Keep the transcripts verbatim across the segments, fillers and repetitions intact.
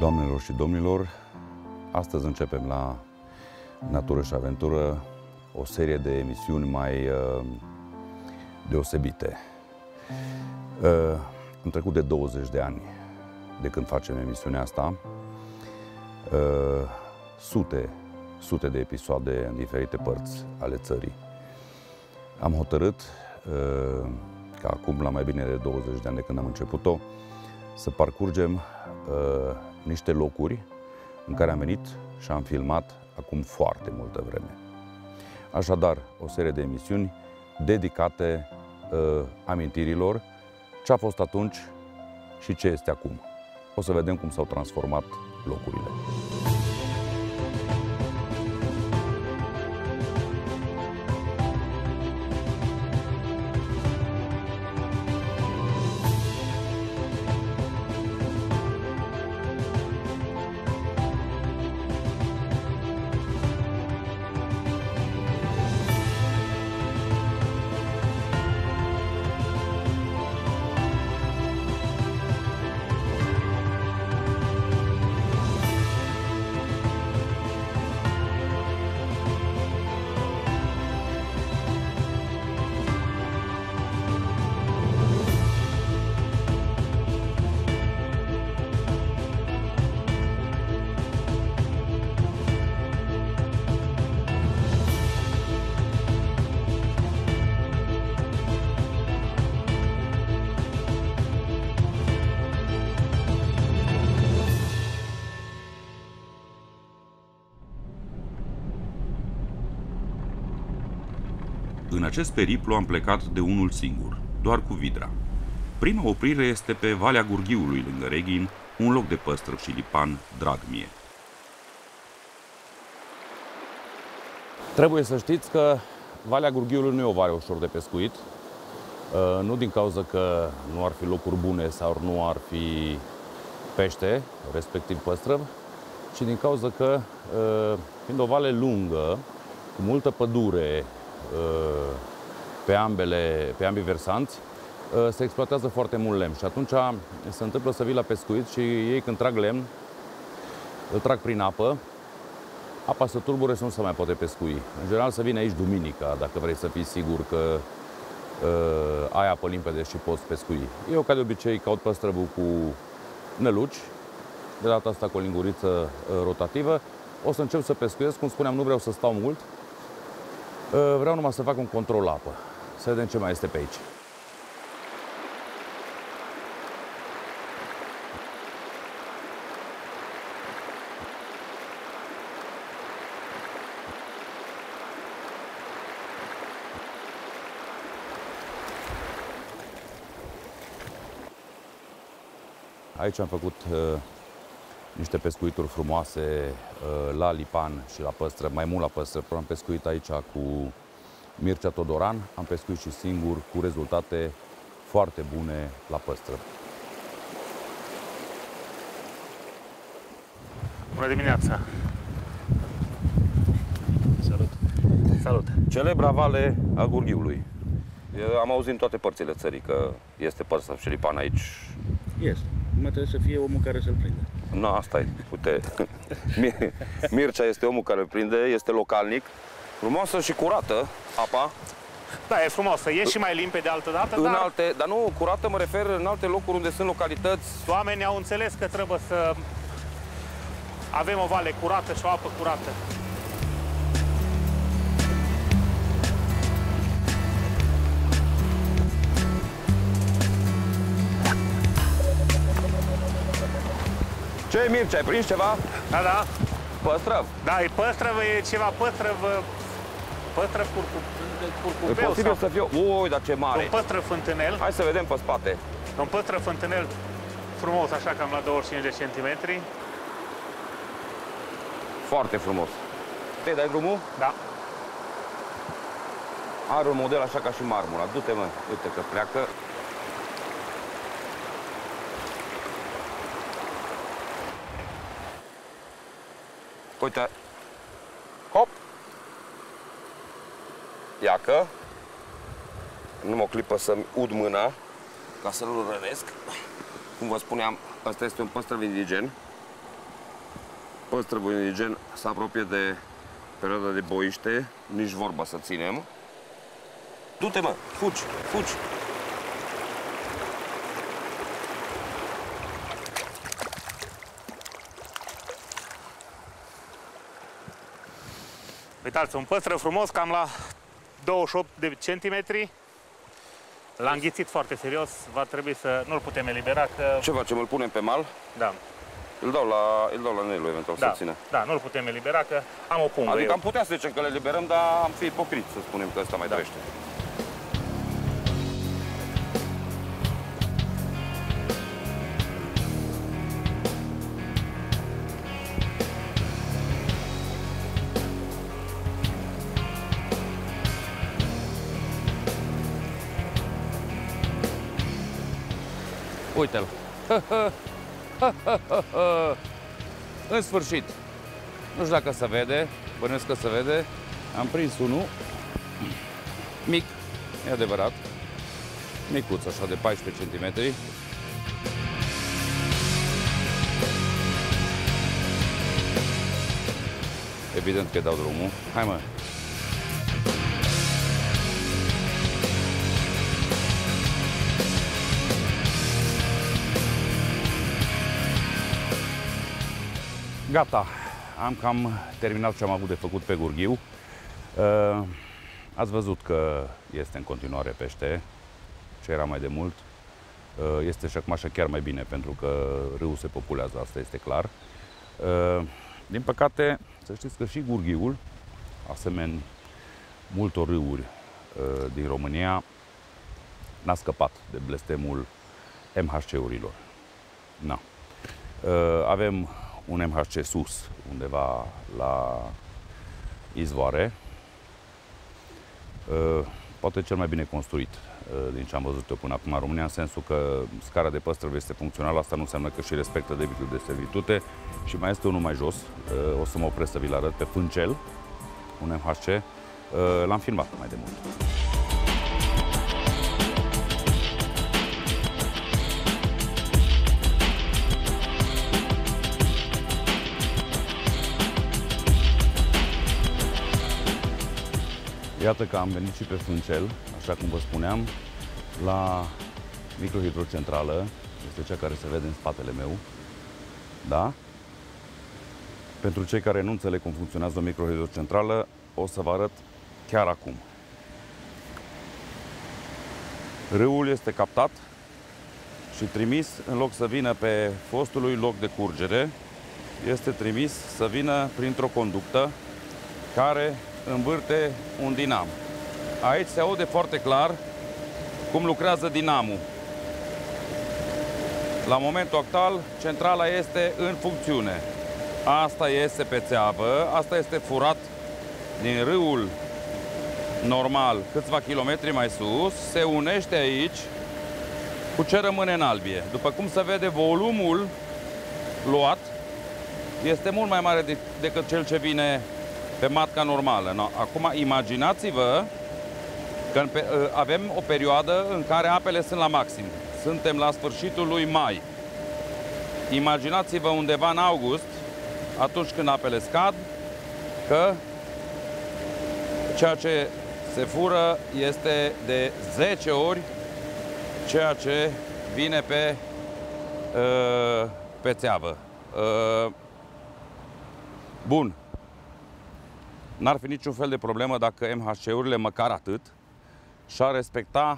Doamnelor și domnilor, astăzi începem la Natură și Aventură o serie de emisiuni mai uh, deosebite. Uh, am trecut de douăzeci de ani de când facem emisiunea asta, uh, sute, sute de episoade în diferite părți ale țării. Am hotărât uh, ca acum, la mai bine de douăzeci de ani de când am început-o, să parcurgem uh, niște locuri în care am venit și am filmat acum foarte multă vreme. Așadar, o serie de emisiuni dedicate uh, amintirilor, ce a fost atunci și ce este acum. O să vedem cum s-au transformat locurile. În acest periplu am plecat de unul singur, doar cu Vidra. Prima oprire este pe Valea Gurghiului, lângă Reghin, un loc de păstrăv și lipan drag mie. Trebuie să știți că Valea Gurghiului nu e o vale ușor de pescuit, nu din cauza că nu ar fi locuri bune sau nu ar fi pește, respectiv păstrăv, ci din cauza că, fiind o vale lungă, cu multă pădure, pe ambele, pe ambii versanți, se exploatează foarte mult lemn și atunci se întâmplă să vii la pescuit și ei, când trag lemn, îl trag prin apă, apa se tulbure și nu se mai poate pescui. În general să vine aici duminica, dacă vrei să fii sigur că uh, ai apă limpede și poți pescui. Eu, ca de obicei, caut păstrăvul cu năluci, de data asta cu o linguriță uh, rotativă. O să încep să pescuiesc, cum spuneam, nu vreau să stau mult. Vreau numai să fac un control apă. Să vedem ce mai este pe aici. Aici am făcut uh, niște pescuituri frumoase uh, la lipan și la păstrăv, mai mult la păstrăv. Am pescuit aici cu Mircea Todoran, am pescuit și singur, cu rezultate foarte bune la păstrăv. Bună dimineața! Salut! Salut! Celebra vale a Gurghiului. Eu am auzit în toate părțile țării că este păstrăv și lipan aici. Este. Mă trebuie să fie omul care să-l prinde. Nu, asta e. Uite, Mircea este omul care îl prinde, este localnic. Frumoasă și curată apa. Da, e frumoasă. E și mai limpede altă dată, în dar... alte, dar nu, curată mă refer în alte locuri unde sunt localități. Oamenii au înțeles că trebuie să avem o vale curată și o apă curată. Ce, Mircea, ai prins ceva? Da, da. Păstrăv? Da, e păstrăv, e ceva păstrăv, păstrăv curcu, curcubeu. E posibil sau... să fie... Ui, dar ce mare! Un păstrăv fântânel. Hai să vedem pe spate. Un păstrăv fântânel frumos, așa cam la douăzeci și cinci de centimetri. Foarte frumos. Te dai drumul? Da. Are un model așa ca și marmura. Du-te, mă, uite că pleacă. Uite. Hop! Iacă. Numai o clipă să-mi ud mâna ca să nu-l rănesc. Cum vă spuneam, ăsta este un păstrăv indigen. Păstrăvul indigen se apropie de perioada de boiște, nici vorba să ținem. Du-te, mă, fugi, fugi! Uitați, un păstră frumos, cam la douăzeci și opt de centimetri. L-a înghițit foarte serios, va trebui să nu-l putem elibera, că... Ce facem, îl punem pe mal? Da. Îl dau la, îl dau la Nelu, eventual, Da, să țină. da, nu-l putem elibera, că am o pungă. Adică eu. am putea să zicem că le liberăm, dar am fi ipocrit să spunem că ăsta mai Da. trăiește. Uite-l! În sfârșit! Nu știu dacă se vede, bănuiesc că se vede. Am prins unul mic, e adevărat, micuț, așa de paisprezece centimetri. Evident că dau drumul. Hai, mă! Gata, am cam terminat ce am avut de făcut pe Gurghiu. Ați văzut că este în continuare pește, ce era mai de mult. Este și acum așa chiar mai bine, pentru că râul se populează, asta este clar. Din păcate, să știți că și Gurghiul, asemenea multor râuri din România, n-a scăpat de blestemul M H C-urilor. Na. Avem un M H C sus, undeva la izvoare, poate cel mai bine construit din ce am văzut eu până acum în România, în sensul că scara de păstrăvi este funcțională, asta nu înseamnă că și respectă debitul de servitute. Și mai este unul mai jos, o să mă opresc să vi-l arăt, pe Fâncel, un M H C, l-am filmat mai de mult. Iată că am venit și pe Fâncel, așa cum vă spuneam, la microhidrocentrală. Este cea care se vede în spatele meu. Da? Pentru cei care nu înțeleg cum funcționează o microhidrocentrală, o să vă arăt chiar acum. Râul este captat și trimis, în loc să vină pe fostul lui loc de curgere, este trimis să vină printr-o conductă care învârte un dinam. Aici se aude foarte clar cum lucrează dinamul. La momentul actual, centrala este în funcțiune. Asta este pe țeavă, asta este furat din râul normal câțiva kilometri mai sus, se unește aici cu ce rămâne în Albie. După cum se vede, volumul luat este mult mai mare de, decât cel ce vine pe matca normală. No, acum imaginați-vă că avem o perioadă în care apele sunt la maxim. Suntem la sfârșitul lui mai. Imaginați-vă undeva în august, atunci când apele scad, că ceea ce se fură este de zece ori ceea ce vine pe, pe țeavă. Bun. N-ar fi niciun fel de problemă dacă M H C-urile, măcar atât, și-ar respecta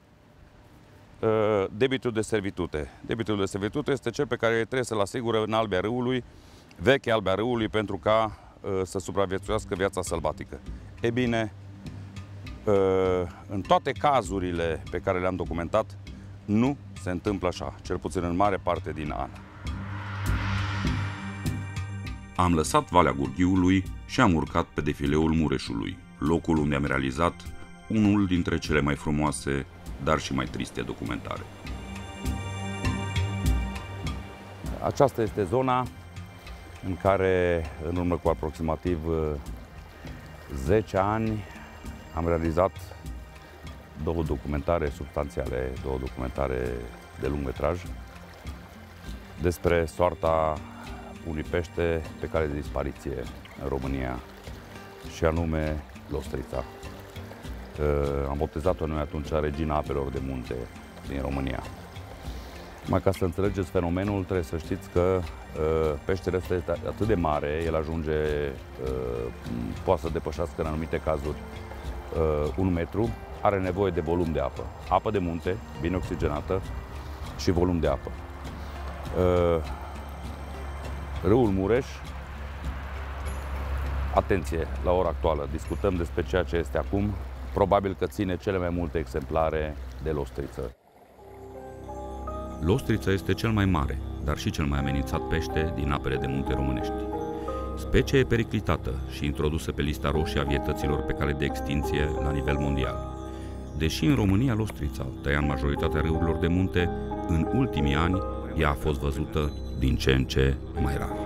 uh, debitul de servitute. Debitul de servitute este cel pe care trebuie să-l asigură în albia râului, veche albia râului, pentru ca uh, să supraviețuiască viața sălbatică. E bine, uh, în toate cazurile pe care le-am documentat, nu se întâmplă așa, cel puțin în mare parte din an. Am lăsat Valea Gurghiului și am urcat pe defileul Mureșului, locul unde am realizat unul dintre cele mai frumoase, dar și mai triste documentare. Aceasta este zona în care, în urmă cu aproximativ zece ani, am realizat două documentare substanțiale, două documentare de lung metraj despre soarta unui pește pe cale de dispariție în România, și anume lostrița. Am botezat-o noi atunci Regina apelor de munte din România. Mai ca să înțelegeți fenomenul, trebuie să știți că peștele ăsta este atât de mare, el ajunge, poate să depășească în anumite cazuri un metru, are nevoie de volum de apă. Apă de munte, bine oxigenată, și volum de apă. Râul Mureș, atenție, la ora actuală, discutăm despre ceea ce este acum, probabil că ține cele mai multe exemplare de lostriță. Lostrița este cel mai mare, dar și cel mai amenințat pește din apele de munte românești. Specia e periclitată și introdusă pe lista roșie a vietăților pe cale de extinție la nivel mondial. Deși în România lostrița tăia în majoritatea râurilor de munte, în ultimii ani ea a fost văzută din ce în ce mai rar.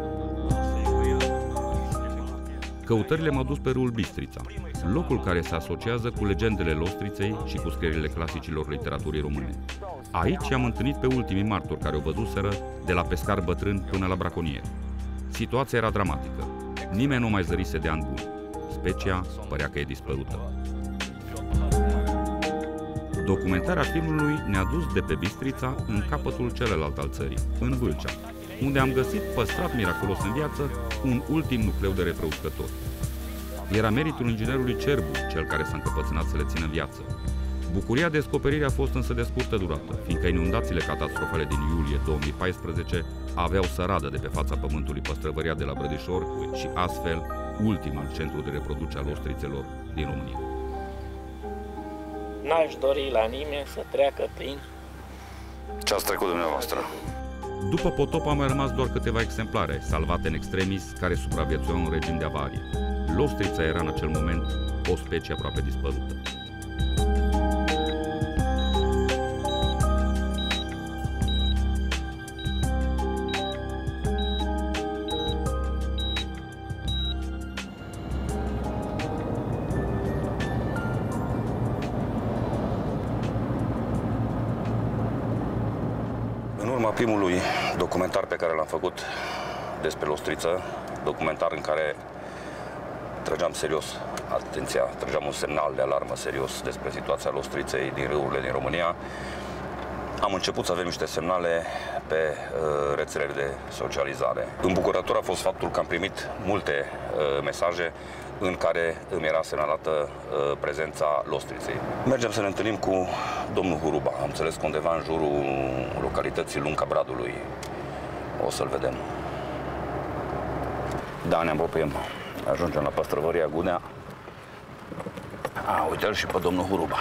Căutările m-au dus pe râul Bistrița, locul care se asociază cu legendele lostriței și cu scrierile clasicilor literaturii române. Aici am întâlnit pe ultimii martori care o văzuseră, de la pescar bătrân până la braconieri. Situația era dramatică. Nimeni nu mai zărise de ani buni. Specia părea că e dispărută. Documentarea filmului ne-a dus de pe Bistrița în capătul celălalt al țării, în Vâlcea, unde am găsit, păstrat miraculos în viață, un ultim nucleu de reproducători. Era meritul inginerului Cerbu, cel care s-a încăpățânat să le țină viață. Bucuria descoperirii a fost însă de scurtă durată, fiindcă inundațiile catastrofale din iulie două mii paisprezece aveau să radă de pe fața pământului păstrăvăria de la Brădișor și astfel ultimul centru de reproducere a lostrițelor din România. N-aș dori la nimeni să treacă prin... Ce ați trecut dumneavoastră? După potop au mai rămas doar câteva exemplare, salvate în extremis, care supraviețuiau în regim de avarie. Lostrița era în acel moment o specie aproape dispărută. În urma primului documentar pe care l-am făcut despre lostriță, documentar în care trăgeam serios, atenția, trăgeam un semnal de alarmă serios despre situația lostriței din râurile din România, am început să avem niște semnale pe uh, rețelele de socializare. Îmbucurător a fost faptul că am primit multe uh, mesaje în care îmi era semnalată uh, prezența lostriței. Mergem să ne întâlnim cu domnul Huruba. Am înțeles că undeva în jurul localității Lunca Bradului. O să-l vedem. Da, ne apropiem. Ajungem la păstrăvăria Gunea. A, uite-l și pe domnul Huruba.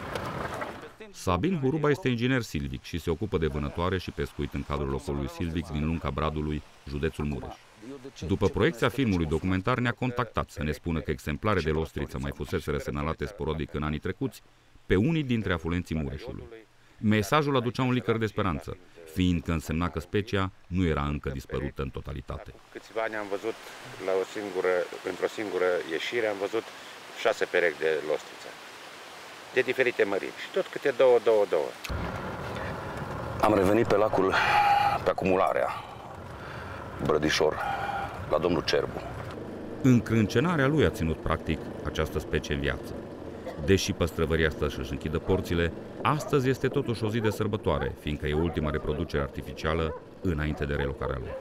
Sabin Huruba este inginer silvic și se ocupă de vânătoare și pescuit în cadrul locului silvic din Lunca Bradului, județul Mureș. După proiecția filmului documentar ne-a contactat să ne spună că exemplare de lostriță mai fusese semnalate sporadic în anii trecuți pe unii dintre afluenții Mureșului. Mesajul aducea un licăr de speranță, fiindcă însemna că specia nu era încă dispărută în totalitate. Câțiva ani am văzut, la o singură, într-o singură ieșire, am văzut șase perechi de lostriță, de diferite mărimi și tot câte două, două, două. Am revenit pe lacul, pe acumularea Brădișor, la domnul Cerbu. Încrâncenarea lui a ținut practic această specie în viață. Deși păstrăvăria asta își închidă porțile, astăzi este totuși o zi de sărbătoare, fiindcă e ultima reproducere artificială înainte de relocarea lui.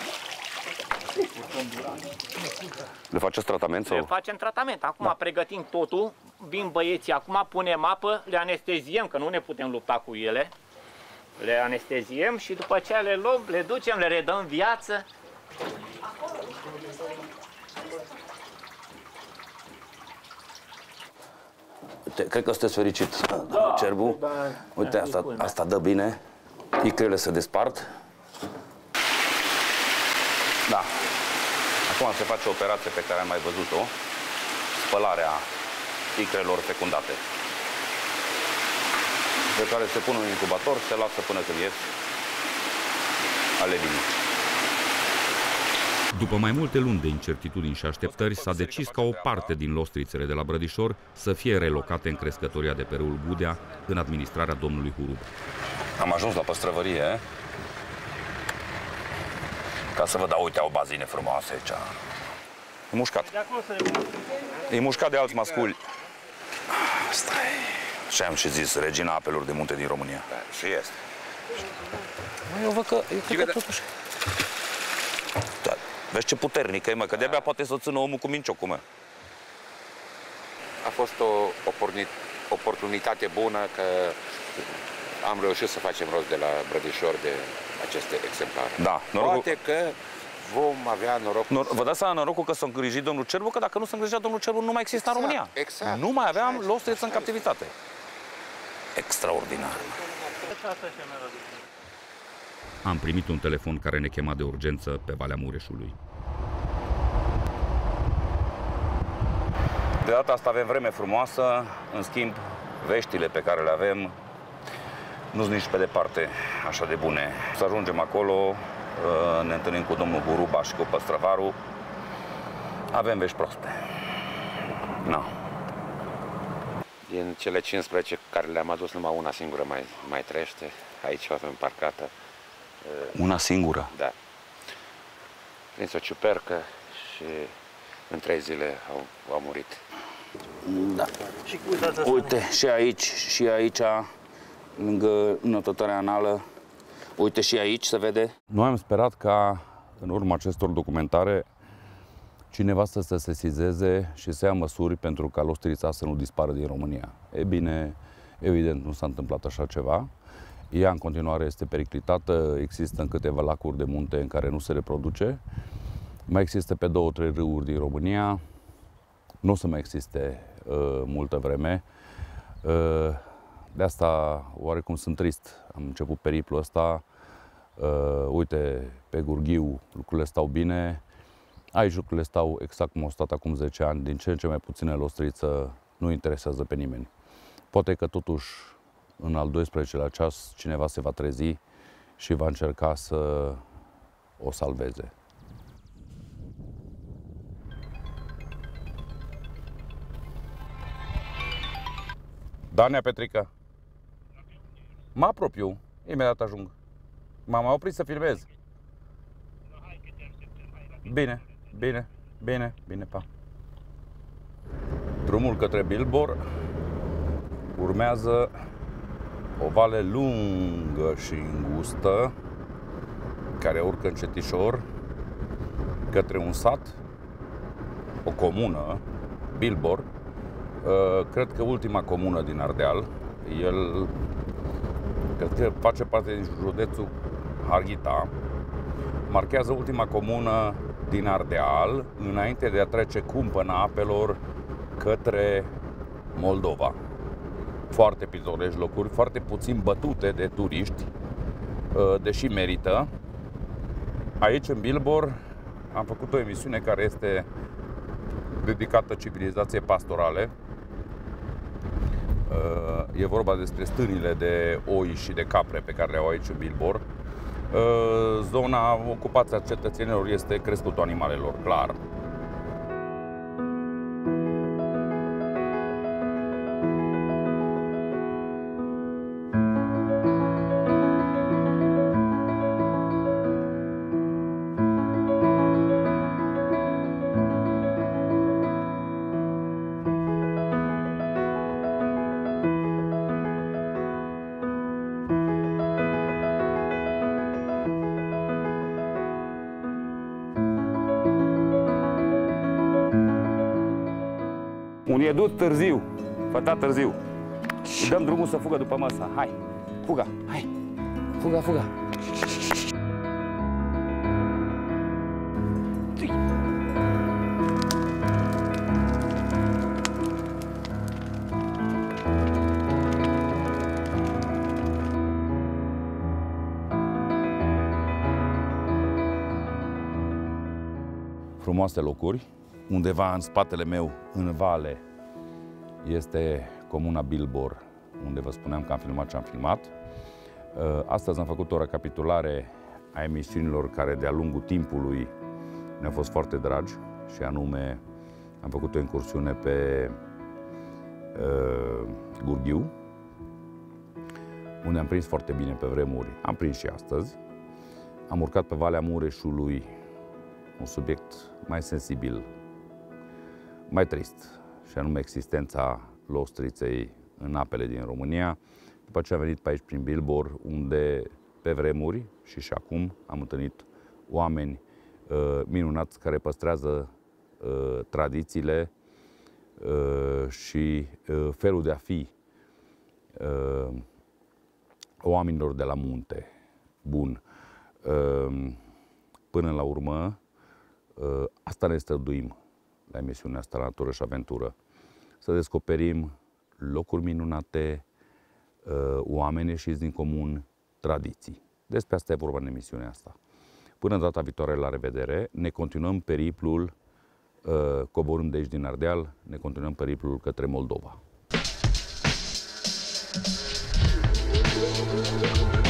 Le faceți tratament? Sau? Le facem tratament. Acum da. Pregătim totul, vin băieții, acum punem apă, le anesteziem, că nu ne putem lupta cu ele. Le anesteziem și după ce le luăm, le ducem, le redăm viață. Cred că sunteți fericit, da, Cerbu. Da, uite, asta, asta dă bine. Icrele se despart. Da. Acum se face o operație pe care am mai văzut-o. Spălarea icrelor fecundate. Pe care se pune în incubator, se lasă până când ies ale vine. După mai multe luni de incertitudini și așteptări, s-a decis ca o parte din lostrițele de la Brădișor să fie relocate în crescătoria de pe râul Gudea, în administrarea domnului Huruba. Am ajuns la păstrăvărie. Ca să vă dau, uite, au bazine frumoase aici. E mușcat. E mușcat de alți masculi. Stai. Și am și zis, regina apelor de munte din România. Da, și este. Eu văd că, eu cred că totuși... Da. Vezi ce puternică e, mă, că de-abia poate să o țină omul cu minciocul, mă. A fost o oportunitate bună că am reușit să facem rost de la Brădișor de aceste exemplare. Da, norocul... Poate că vom avea noroc. Nor Vă dați seama norocul că s-a îngrijit domnul Cerbu, că dacă nu s-a îngrijit domnul Cerbu, nu mai există exact, în România. Exact. Nu mai aveam lostriță în captivitate. Extraordinar. Am primit un telefon care ne chema de urgență pe Valea Mureșului. De data asta avem vreme frumoasă, în schimb, veștile pe care le avem nu sunt nici pe departe așa de bune. Să ajungem acolo, ne întâlnim cu domnul Buruba și cu Păstrăvaru. Avem vești proaste. No. Din cele cincisprezece care le-am adus, numai una singură mai, mai trăiește. Aici o avem parcată. Una singură? Da. Prins o ciupercă și în trei zile au, au murit. Da. Și uite, și aici, și aici, lângă notătoarea anală, uite și aici se vede. Noi am sperat ca, în urma acestor documentare, cineva să se sesizeze și să ia măsuri pentru ca lostrița să nu dispară din România. E bine, evident, nu s-a întâmplat așa ceva. Ea în continuare este periclitată, există în câteva lacuri de munte în care nu se reproduce. Mai există pe două, trei râuri din România. Nu o să mai existe uh, multă vreme. Uh, de asta oarecum sunt trist. Am început periplul ăsta. Uh, uite, pe Gurghiu lucrurile stau bine. Aici lucrurile stau exact cum au stat acum zece ani. Din ce în ce mai puține lostriță, nu interesează pe nimeni. Poate că totuși în al doisprezecelea ceas cineva se va trezi și va încerca să o salveze. Dania Petrică. Mă apropiu, imediat ajung. M-am oprit să filmez. Bine, bine, bine, bine, pa. Drumul către Bilbor urmează o vale lungă și îngustă care urcă încetișor către un sat, o comună, Bilbor. Cred că ultima comună din Ardeal. El cred că face parte din județul Harghita. Marchează ultima comună din Ardeal înainte de a trece cumpăna apelor către Moldova. Foarte pitorești locuri, foarte puțin bătute de turiști, deși merită. Aici, în Bilbor, am făcut o emisiune care este dedicată civilizației pastorale. E vorba despre stânile de oi și de capre pe care le au aici în Bilbor. Zona, ocupația cetățenilor este crescutul animalelor, clar. Un iedut târziu, făta târziu. Îi dăm drumul să fugă după măsa. Hai, fuga, hai, fuga, fuga. Frumoase locuri. Undeva în spatele meu, în vale, este comuna Bilbor, unde vă spuneam că am filmat ce am filmat. Astăzi am făcut o recapitulare a emisiunilor care de-a lungul timpului ne-au fost foarte dragi, și anume am făcut o incursiune pe uh, Gurghiu, unde am prins foarte bine pe vremuri, am prins și astăzi. Am urcat pe Valea Mureșului, un subiect mai sensibil, mai trist, și anume existența Lostriței în apele din România. După ce am venit pe aici prin Billboard, unde pe vremuri și și acum am întâlnit oameni uh, minunați care păstrează uh, tradițiile uh, și uh, felul de a fi uh, oamenilor de la munte. Bun. Uh, până la urmă, uh, asta ne străduim la emisiunea asta, la Natură și Aventură. Să descoperim locuri minunate, uh, oameni ieșiți din comun, tradiții. Despre asta e vorba în emisiunea asta. Până data viitoare, la revedere. Ne continuăm periplul, uh, coborând de aici din Ardeal, ne continuăm periplul către Moldova.